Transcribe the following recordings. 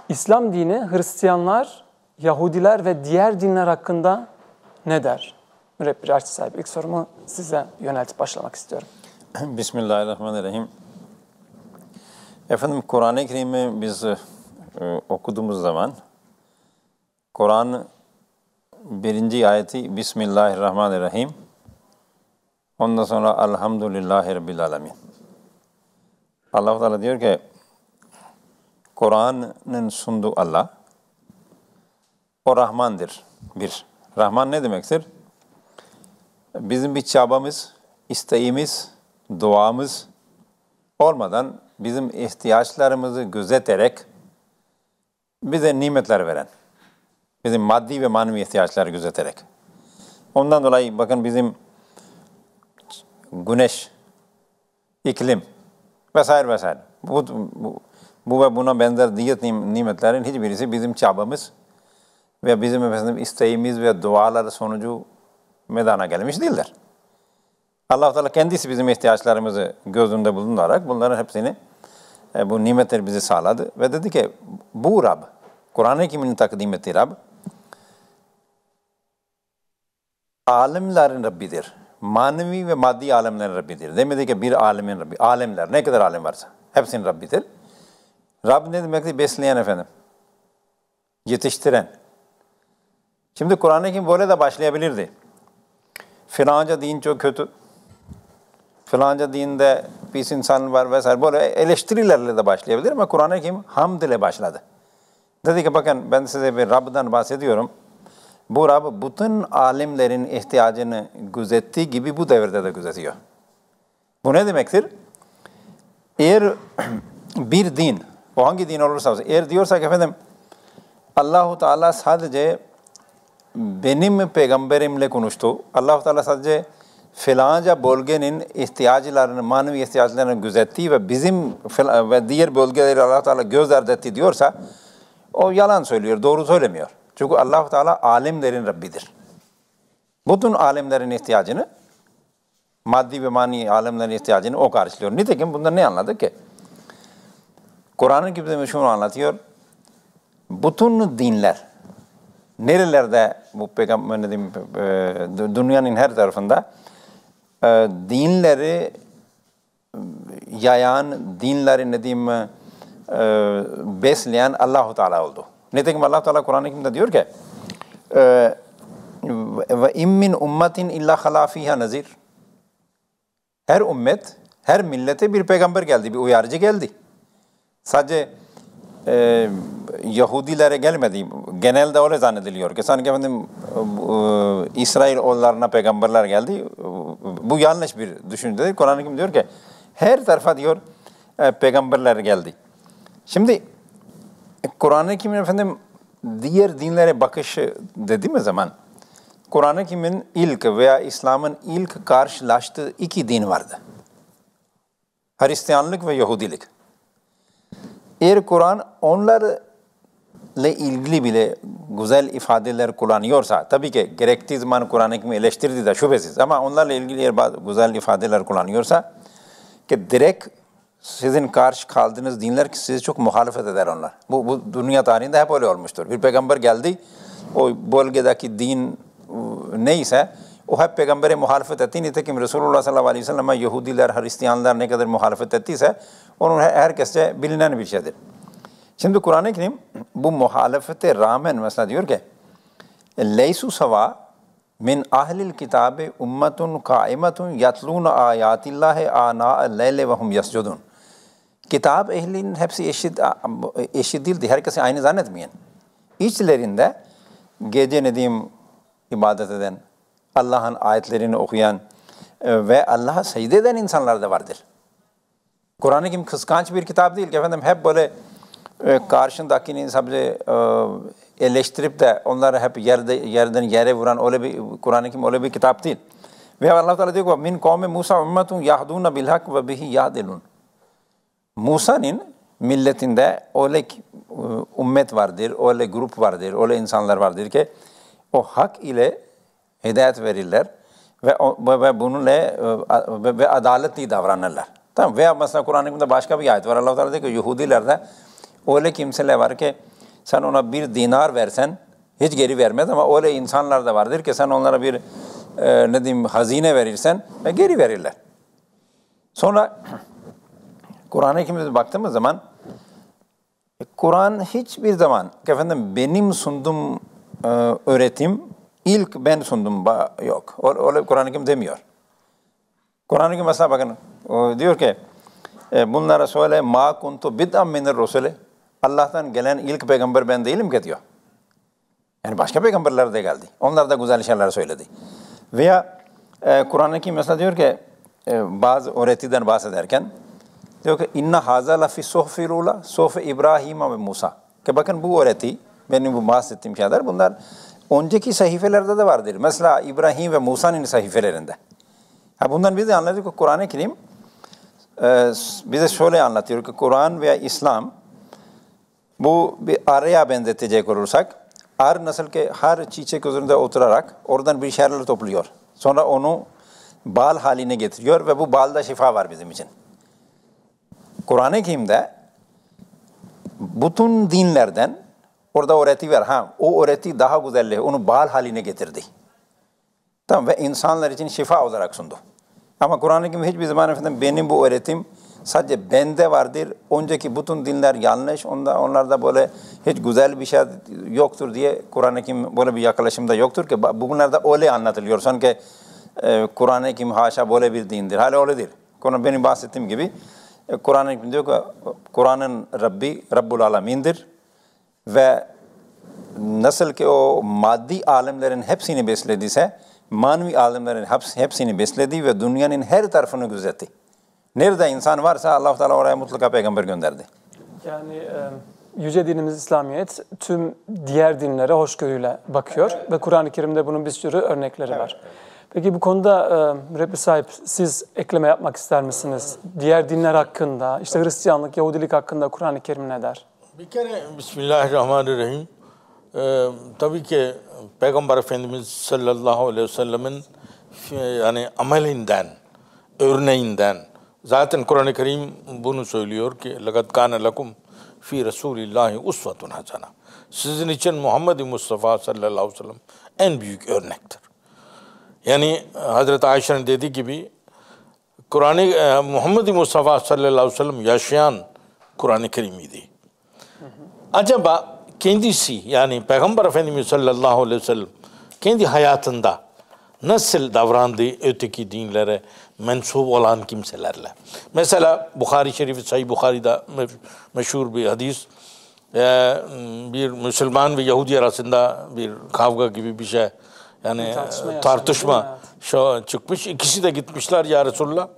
İslam dini, Hristiyanlar, Yahudiler ve diğer dinler hakkında ne der? Mürebbir Arçı sahibi, ilk sorumu size yöneltip başlamak istiyorum. Bismillahirrahmanirrahim. Efendim, Kur'an-ı Kerim'i biz okuduğumuz zaman Kur'an birinci ayeti Bismillahirrahmanirrahim. Ondan sonra Elhamdülillahi Rabbil Alemin. Allah-u Teala diyor ki Kur'an'ın sunduğu Allah, o Rahman'dır. Bir. Rahman ne demektir? Bizim bir çabamız, isteğimiz, duamız olmadan bizim ihtiyaçlarımızı gözeterek bize nimetler veren, bizim maddi ve manevi ihtiyaçları gözeterek. Ondan dolayı bakın bizim güneş, iklim vesaire vesaire. Bu ve buna benzer diğer nimetlerin hiçbirisi bizim çabamız ve bizim isteğimiz ve dualar sonucu meydana gelmiş değiller. Allah-u Teala kendisi bizim ihtiyaçlarımızı göz önünde bulundurarak bunların hepsini, bu nimetleri bize sağladı ve dedi ki bu Rab, Kur'an-ı Kerim'in takdim ettiği Rab, alemlerin Rabbidir. Manevi ve maddi alemlerin Rabbidir. Demedi ki bir alemin Rabbi. Alemler, ne kadar alem varsa hepsinin Rabbidir. Rab ne demektir? Besleyen efendim. Yetiştiren. Şimdi Kur'an-ı Kerim böyle de başlayabilirdi. Filanca din çok kötü. Filanca dinde pis insan var vesaire. Böyle eleştirilerle de başlayabilir ama Kur'an-ı Kerim hamd ile başladı. Dedi ki bakın ben size bir Rab'dan bahsediyorum. Bu Rab bütün alemlerin ihtiyacını gözettiği gibi bu devirde de gözetiyor. Bu ne demektir? Eğer bir din, o hangi din olursa olsun, eğer diyorsak efendim Allah-u Teala sadece benim peygamberimle konuştu. Allah-u Teala sadece filanca bölgenin ihtiyaçlarını, manevi ihtiyaçlarını gözettiği ve bizim ve diğer bölgeleri Allah-u Teala göz ardı etti diyorsa o yalan söylüyor, doğru söylemiyor. Çünkü Allah-u Teala alemlerin Rabbidir. Bütün alemlerin ihtiyacını, maddi ve manevi alemlerin ihtiyacını o karşılıyor. Nitekim bundan ne anladık ki? Kur'an-ı Kerim'de şunu anlatıyor. Bütün dinler, nerelerde bu peygamber dünyanın her tarafında dinleri yayan, dinleri besleyen Allah-u Teala oldu. Nitekim Allah-u Teala Kur'an-ı Kerim'de diyor ki ve immin ummetin illa halâ fîhâ nazir. Her ümmet, her millete bir peygamber geldi, bir uyarıcı geldi. Sadece Yahudilere gelmedi. Genelde öyle zannediliyor ki sanki efendim İsrailoğullarına peygamberler geldi. Bu yanlış bir düşüncedir. Kur'an-ı Kerim diyor ki her tarafa diyor peygamberler geldi. Şimdi Kur'an-ı Kerim'in efendim diğer dinlere bakışı dediğimiz zaman Kur'an-ı Kerim'in ilk veya İslam'ın ilk karşılaştığı iki din vardı. Hristiyanlık ve Yahudilik. Eğer Kur'an onlarla ilgili bile güzel ifadeler kullanıyorsa, tabii ki gerektiği zaman Kur'an-ı Kerim'i eleştirdi de şüphesiz ama onlarla ilgili eğer bazı güzel ifadeler kullanıyorsa ki direkt sizin karşı kaldığınız dinler ki sizi çok muhalefet eder onlar. Bu dünya tarihinde hep öyle olmuştur. Bir peygamber geldi, o bölgedeki din neyse o hep peygambere muhalefet etti. Nitekim Resulullah sallallahu aleyhi ve sellem'e Yahudiler, Hristiyanlar ne kadar muhalefet ettiyse onun herkese bilinen bir şeydir. Şimdi Kur'an-ı Kerim bu muhalefete rağmen mesela diyor ki leysu sava min ahlil kitabe ummetun kaimetun yatluna ayatillahi ana leyle ve hum yascudun. Kitap ehlinin hepsi eşit değildi. Herkesi aynı zannetmeyin. İçlerinde gece ibadet eden, Allah'ın ayetlerini okuyan ve Allah'a secde eden insanlar da vardır. Kur'an-ı Kerim kıskanç bir kitap değil ki efendim hep böyle karşındakini sadece eleştirip de onları hep yerden yere vuran öyle bir Kur'an-ı Kerim öyle bir kitap değil. Ve Allah Teala diyor ki min kavmi Musa ummetun yahduna bil hak ve bihi yahdilun. Musa'nın milletinde öyle ümmet vardır, öyle grup vardır, öyle insanlar vardır ki o hak ile hidayet verirler ve bununla ve adaletli davranırlar. Tamam. Veya mesela Kur'an-ı Kerim'de başka bir ayet var. Allah Teala diyor ki Yahudilerde öyle kimseler var ki sen ona 1 dinar versen hiç geri vermez ama öyle insanlar da vardır ki sen onlara bir ne diyeyim hazine verirsen geri verirler. Sonra Kur'an-ı Kerim'e baktığımız zaman Kur'an hiçbir zaman efendim benim sunduğum öğretim ilk ben sundum yok. Öyle Kur'an-ı Kerim demiyor. Kur'an-ı Kerim mesela bakın diyor ki bunlara söyle ma kuntu bid'an minir rusuli. Allah'tan gelen ilk peygamber ben değilim ki diyor. Yani başka peygamberler de geldi. Onlar da güzel şeyler söyledi. Veya Kur'an-ı Kerim mesela diyor ki bazı öğretiden bahsederken diyor ki inna haza la fi suhfil ula suhfi İbrahim ve Musa. Ki bakın bu öğreti benim bu bahsettiğim şeyler bunlar önceki sahifelerde de vardır. Mesela İbrahim ve Musa'nın sahifelerinde. Bundan biz de anladık ki Kur'an-ı Kerim bize şöyle anlatıyor ki Kur'an veya İslam bu bir arıya benzetecek olursak arı nasıl ki her çiçek üzerinde oturarak oradan bir şeyler topluyor. Sonra onu bal haline getiriyor ve bu balda şifa var bizim için. Kur'an-ı Kerim'de bütün dinlerden orada öğreti var. O öğreti daha güzelliği, onu bal haline getirdi. Tamam ve insanlar için şifa olarak sundu. Ama Kur'an-ı Kerim hiçbir zaman efendim benim bu öğretim sadece bende vardır. Önceki bütün dinler yanlış. Onlarda böyle hiç güzel bir şey yoktur diye Kur'an-ı Kerim böyle bir yaklaşımda yoktur ki bugünlerde öyle anlatılıyor. Sanki Kur'an-ı Kerim haşa böyle bir dindir. Hala öyle değil. Benim bahsettiğim gibi Kur'an-ı Kerim diyor ki Kur'an'ın Rabbi Rabbul Alemin'dir ve nasıl ki o maddi alemlerin hepsini beslediyse manevi alemlerin hepsini besledi ve dünyanın her tarafını gözetti. Nerede insan varsa Allah Teala oraya mutlaka peygamber gönderdi. Yani yüce dinimiz İslamiyet tüm diğer dinlere hoşgörüyle bakıyor ve Kur'an-ı Kerim'de bunun bir sürü örnekleri var. Peki bu konuda mürebbi sahip siz ekleme yapmak ister misiniz? Diğer dinler hakkında, işte Hristiyanlık, Yahudilik hakkında Kur'an-ı Kerim ne der? Bir kere Bismillahirrahmanirrahim. Tabii ki Peygamber Efendimiz sallallahu aleyhi ve sellemin yani amelinden, örneğinden zaten Kur'an-ı Kerim bunu söylüyor ki لَقَدْ كَانَ لَكُمْ فِي رَسُولِ اللّٰهِ اُسْوَةٌ حَسَنَةٌ. Sizin için Muhammed Mustafa sallallahu aleyhi ve sellem en büyük örnektir. Yani Hazreti Ayşe'nin dediği gibi Kur'an-ı Muhammed Mustafa sallallahu aleyhi ve sellem yaşayan Kur'an-ı Kerim'iydi. Acaba kendisi yani Peygamber Efendimiz sallallahu aleyhi ve sellem kendi hayatında nasıl davrandı öteki dinlere mensup olan kimselerle? Mesela Bukhari Şerifi, Sahih Bukhari'de meşhur bir hadis. Bir Müslüman ve Yahudi arasında bir kavga gibi bir şey. Yani tartışma çıkmış. İkisi de gitmişler ya Resulullah.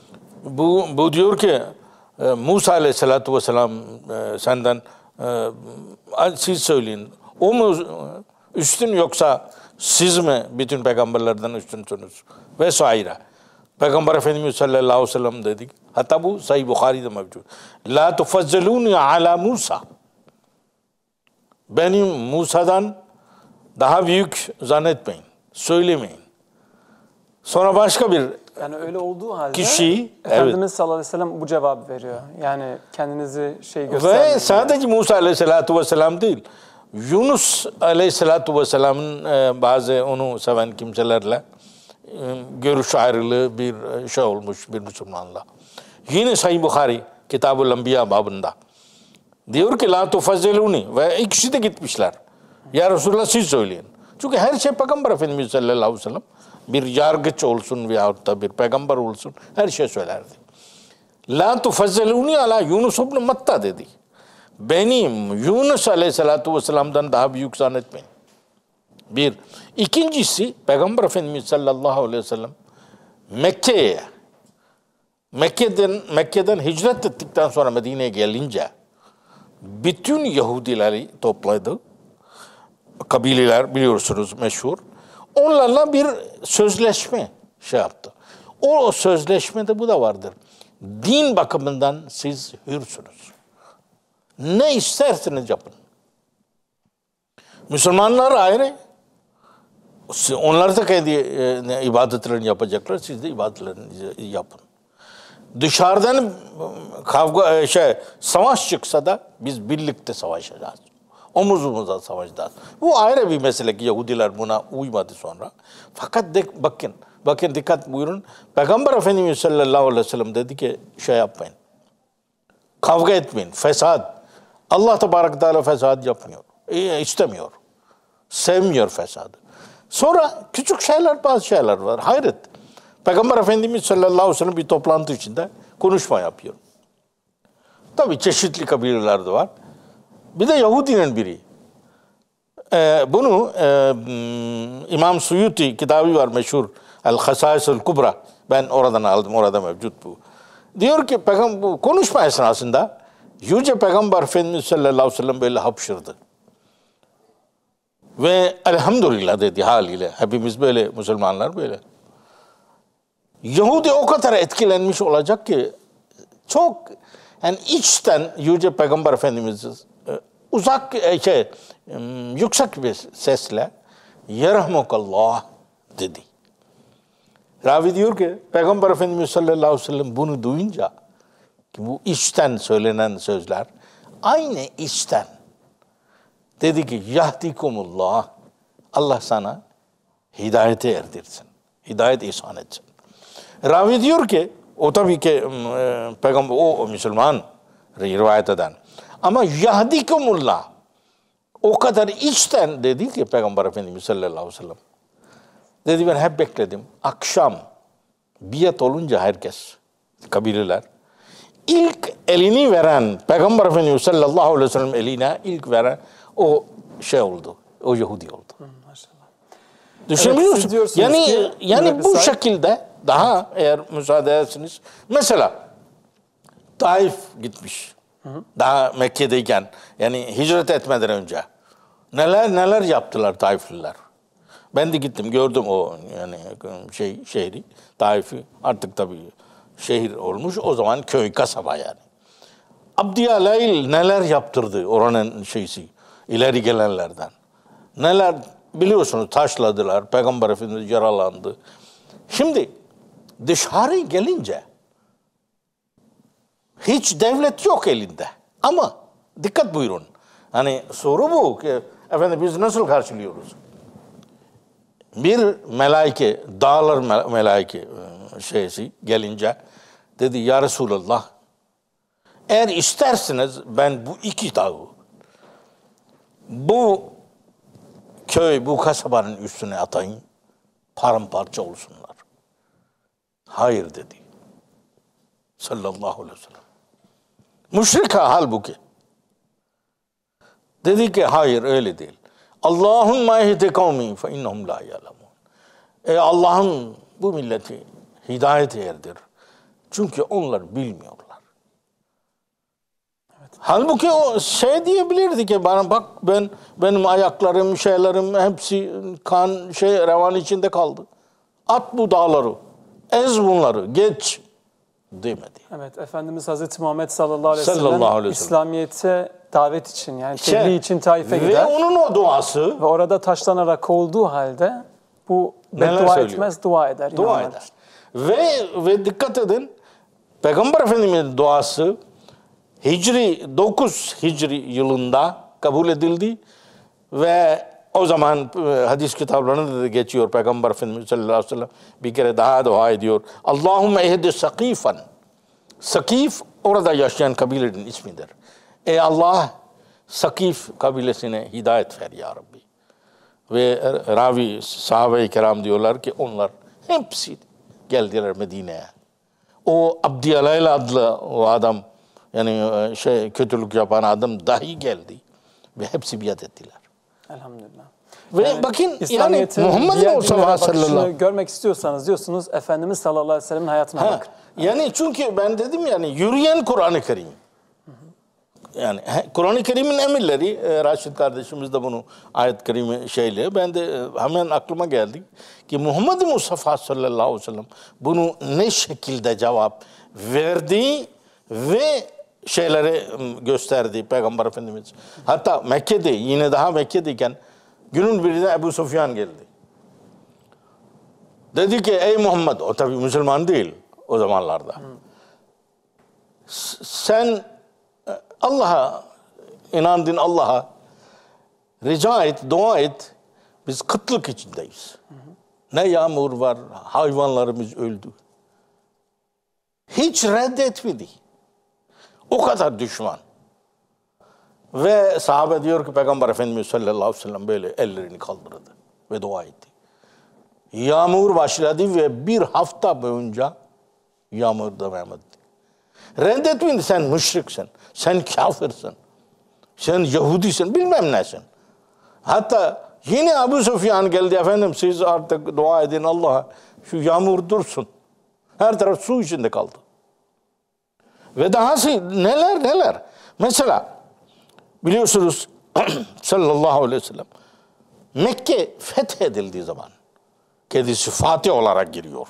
Bu diyor ki Musa aleyhissalatu vesselam senden siz söyleyin. O mu üstün yoksa siz mi bütün peygamberlerden üstünsünüz? Vesaire. Peygamber Efendimiz sallallahu aleyhi ve sellem dedik. Hatta bu Sahih Bukhari'de mevcut. La tufazzaluni ala Musa. Benim Musa'dan daha büyük zannetmeyin. Söylemeyin. Sonra başka bir yani öyle olduğu halde kişi Efendimiz sallallahu aleyhi ve sellem bu cevabı veriyor. Yani kendinizi göstermeyin. Ve sadece Musa aleyhissalatu vesselam değil. Yunus aleyhissalatu vesselamın bazı onu seven kimselerle görüş ayrılığı bir şey olmuş bir Müslümanla. Yine Sahih Bukhari Kitab-ül Enbiya babında. Diyor ki la tufazziluni ve ikisi de gitmişler. Ya Resulullah siz söyleyin. Çünkü her şey Peygamber Efendimiz sallallahu aleyhi ve sellem bir yargıç olsun veyahut da bir peygamber olsun her şey söylerdi. La tufazziluni ala Yunus ibn Matta dedi. Benim Yunus aleyhissalatu vesselam'dan daha büyük zannetmeyin. Bir. İkincisi Peygamber Efendimiz sallallahu aleyhi ve sellem Mekke'den hicret ettikten sonra Medine'ye gelince bütün Yahudileri topladı. Kabileler biliyorsunuz meşhur. Onlarla bir sözleşme yaptı. O sözleşmede bu da vardır. Din bakımından siz hürsünüz. Ne isterseniz yapın. Müslümanlar ayrı. Onlar da kendi ibadetlerini yapacaklar. Siz de ibadetlerinizi yapın. Dışarıdan savaş çıksa da biz birlikte savaşacağız. Omuz omuza savaşacağız. Bu ayrı bir mesele ki Yahudiler buna uymadı sonra. Fakat bakın dikkat buyurun. Peygamber Efendimiz sallallahu aleyhi ve sellem dedi ki şey yapmayın. Kavga etmeyin. Fesat. Allah Tebarek Teala fesat yapmıyor. İstemiyor. Sevmiyor fesadı. Sonra küçük şeyler, bazı şeyler var. Hayret. Peygamber Efendimiz sallallahu aleyhi ve sellem bir toplantı içinde konuşma yapıyor. Tabii çeşitli kabileler de var. Bir de Yahudinin biri. Bunu İmam Suyuti kitabı var meşhur. El-Hasaisul Kubra. Ben oradan aldım. Orada mevcut bu. Diyor ki bu konuşma esnasında Yüce Peygamber Efendimiz sallallahu aleyhi ve sellem böyle hapşırdı. Ve elhamdülillah dedi haliyle. Hepimiz böyle, Müslümanlar böyle. Yahudi o kadar etkilenmiş olacak ki çok yani içten Yüce Peygamber Efendimiz yüksek bir sesle Yerahmukallah dedi. Ravi diyor ki Peygamber Efendimiz sallallahu aleyhi ve sellem bunu duyunca ki bu içten söylenen sözler aynı içten dedi ki yahdikumullah Allah sana hidayete erdirsin. Hidayet ihsan etsin. Ravi diyor ki o tabii ki Peygamber o Müslüman rivayet eden. Ama yahdikumullah o kadar içten dedi ki Peygamber Efendimiz sallallahu aleyhi ve sellem. Dedi ben hep bekledim. Akşam biat olunca herkes, kabileler. İlk elini veren, Peygamber Efendimiz sallallahu aleyhi ve sellem eline ilk veren o şey oldu. O Yahudi oldu. Maşallah. Düşünüyor Evet, musun? Yani bu sahip. şekilde daha eğer müsaade edersiniz. Mesela Taif gitmiş. Daha Mekke'deyken yani hicret etmeden önce. Neler yaptılar Taifliler. Ben de gittim gördüm o yani şehri Taif'i artık tabii şehir olmuş o zaman köy kasaba yani. Abdiyaleyl neler yaptırdı oranın ileri gelenlerden. Neler biliyorsunuz taşladılar Peygamber Efendimiz yaralandı. Şimdi dışarı gelince hiç devlet yok elinde ama dikkat buyurun. Hani soru bu ki efendim biz nasıl karşılıyoruz? Bir melaike, dağlar melaike gelince dedi ya Resulallah eğer isterseniz ben bu iki dağı bu köy, bu kasabanın üstüne atayım paramparça olsunlar. Hayır dedi. Sallallahu aleyhi ve sellem. Müşrika halbuki. Dedi ki hayır öyle değil. Allahümme ehdi kavmi fe innehum la ya'lemun. Ey Allah'ım bu milleti hidayet erdir. Çünkü onlar bilmiyorlar. Evet. Halbuki o diyebilirdi ki bana bak benim ayaklarım, şeylerim hepsi kan revan içinde kaldı. At bu dağları. Ez bunları. Geç demedi. Evet, Efendimiz Hazreti Muhammed sallallahu aleyhi ve sellem Sallallahu aleyhi ve sellem. İslamiyet'e davet için yani tebliğ için Taif'e gider. Ve onun o duası Ve orada taşlanarak kovulduğu halde bu Neler beddua söylüyor? etmez, dua eder. dua eder. Ve dikkat edin Peygamber Efendimiz'in duası 9 Hicri yılında kabul edildi ve o zaman hadis kitaplarında da geçiyor Peygamber Efendimiz sallallahu aleyhi ve sellem bir kere daha dua ediyor. Allahümme ehdi sakifan. Sakif orada yaşayan kabilenin ismidir. Ey Allah Sakif kabilesine hidayet ver ya Rabbi. Ve ravi sahabe-i kiram diyorlar ki onlar hepsi geldiler Medine'ye. O Abdiyaleyl adlı o adam yani kötülük yapan adam dahi geldi ve hepsi biat ettiler. Elhamdülillah. Ve bakın yani İslamiyet'in Muhammed'in diğer o dinlere bakışını sallallahu görmek istiyorsanız diyorsunuz Efendimiz sallallahu aleyhi ve sellem'in hayatına bakın. Yani çünkü ben dedim yani yürüyen Kur'an-ı Kerim. Yani Kur'an-ı Kerim'in emirleri, Raşid kardeşimiz de bunu ayet-i kerime ben de hemen aklıma geldi ki Muhammed Mustafa sallallahu aleyhi ve sellem bunu ne şekilde cevap verdi ve şeyleri gösterdi Peygamber Efendimiz. Hatta Mekke'de yine daha Mekke'deyken günün birinde Ebu Sufyan geldi. Dedi ki ey Muhammed, o tabii Müslüman değil o zamanlarda. Sen Allah'a inandın Allah'a. rica et, dua et. Biz kıtlık içindeyiz. Ne yağmur var, hayvanlarımız öldü. Hiç reddetmedi. O kadar düşman. Ve sahabe diyor ki Peygamber Efendimiz sallallahu aleyhi ve sellem böyle ellerini kaldırdı ve dua etti. Yağmur başladı ve bir hafta boyunca yağmur devam etti. Reddetmedi, sen müşriksin, sen kafirsin, sen Yahudisin, bilmem nesin. Hatta yine Ebu Süfyan geldi, efendim siz artık dua edin Allah'a, şu yağmur dursun. Her taraf su içinde kaldı. Ve dahası neler. Mesela biliyorsunuz sallallahu aleyhi ve sellem Mekke fethedildiği zaman kendisi Fatih olarak giriyor.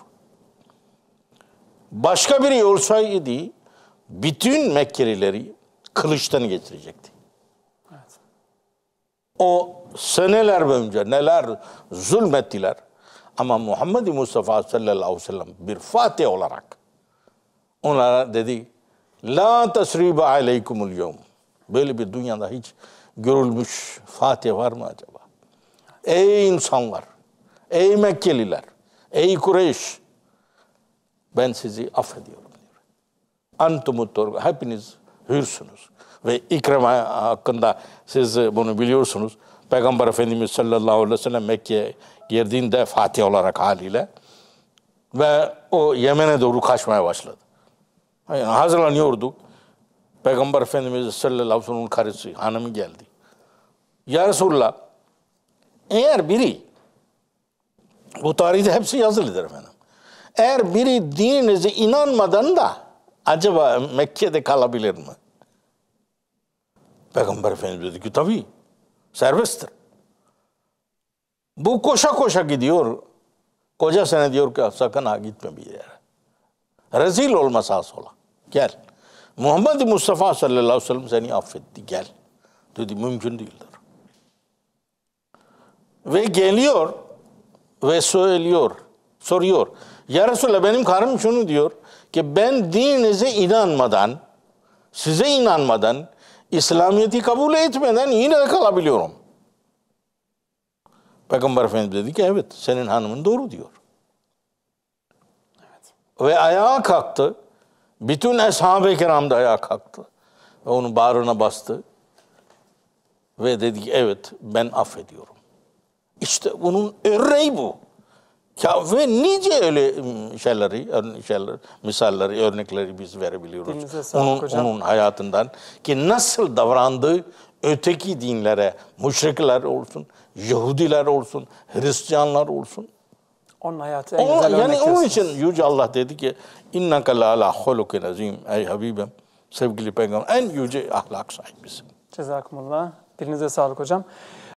Başka biri olsaydı bütün Mekkelileri kılıçtan getirecekti. Evet. O seneler boyunca neler zulmettiler. Ama Muhammed Mustafa sallallahu aleyhi ve sellem bir Fatih olarak onlara dedi, la tasribe aleykumul yevm. Böyle bir dünyada hiç görülmüş Fatih var mı acaba? Ey insanlar, ey Mekkeliler, ey Kureyş, ben sizi affediyorum diyor. Antumut, hepiniz hürsünüz. Ve İkrima hakkında siz bunu biliyorsunuz. Peygamber Efendimiz sallallahu aleyhi ve sellem Mekke'ye girdiğinde Fatih olarak haliyle ve o Yemen'e doğru kaçmaya başladı. Yani hazırlanıyordu. Peygamber Efendimiz sallallahu aleyhi ve sellem'in karısı, hanımı geldi. Ya Resulallah, eğer biri, bu tarihte hepsi yazılıdır efendim. Eğer biri dininize inanmadan da acaba Mekke'de kalabilir mi? Peygamber Efendimiz dedi ki tabii, serbesttir. Bu koşa koşa gidiyor. Kocasına diyor ki sakın ha gitme bir yere. Rezil olma sağa sola. Gel. Muhammed Mustafa sallallahu aleyhi ve sellem seni affetti. Gel. Dedi mümkün değildir. Ve geliyor ve söylüyor, soruyor. Ya Resulallah benim karım şunu diyor ki ben dininize inanmadan, size inanmadan, İslamiyet'i kabul etmeden yine de kalabiliyorum. Peygamber Efendimiz dedi ki evet senin hanımın doğru diyor. Evet. Ve ayağa kalktı. Bütün ashab-ı kiram da ayağa kalktı. Ve onun bağrına bastı. Ve dedi ki evet ben affediyorum. İşte bunun örneği bu. Ya ve nice öyle şeyleri, misalleri, örnekleri biz verebiliyoruz. Onun hayatından ki nasıl davrandığı öteki dinlere, müşrikler olsun, Yahudiler olsun, Hristiyanlar olsun. Onun hayatı en güzel örnek. Yani onun için Yüce Allah dedi ki innaka la ala hulukin azim ey Habibim, sevgili peygamber en yüce ahlak sahibisin. Cezakumullah. Dilinize sağlık hocam.